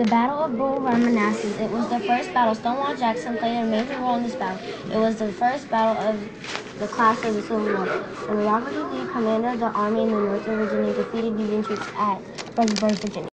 The Battle of Bull Run, Manassas. It was the first battle. Stonewall Jackson played a major role in this battle. It was the first battle of the class of the Civil War. General Robert E. Lee, commander of the army in the north of Virginia, defeated Union troops at Fredericksburg, Virginia.